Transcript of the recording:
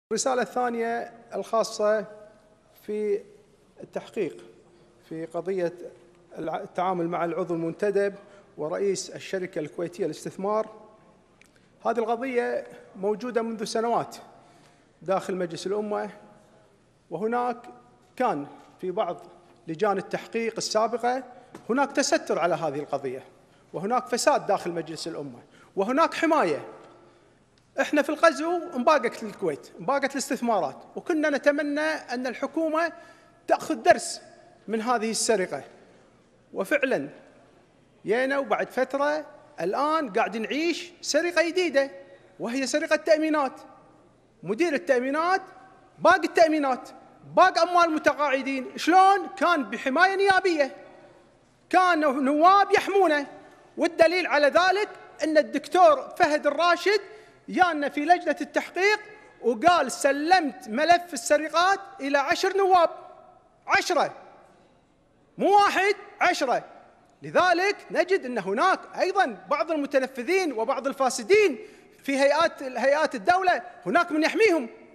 الرسالة الثانية الخاصة في التحقيق في قضية التعامل مع العضو المنتدب ورئيس الشركة الكويتية للاستثمار. هذه القضية موجودة منذ سنوات داخل مجلس الأمة، وهناك كان في بعض لجان التحقيق السابقة هناك تستر على هذه القضية، وهناك فساد داخل مجلس الأمة، وهناك حماية. احنا في الغزو انباقت الكويت، انباقت الاستثمارات، وكنا نتمنى أن الحكومة تأخذ درس من هذه السرقة. وفعلا جينا وبعد فترة الآن قاعد نعيش سرقة جديدة، وهي سرقة تأمينات. مدير التأمينات باق التأمينات، باق أموال المتقاعدين. شلون؟ كان بحماية نيابية، كان نواب يحمونه. والدليل على ذلك أن الدكتور فهد الراشد جانا في لجنة التحقيق وقال سلمت ملف السرقات إلى 10 نواب، 10 مو واحد، 10. لذلك نجد أن هناك أيضا بعض المتنفذين وبعض الفاسدين في هيئات الدولة، هناك من يحميهم.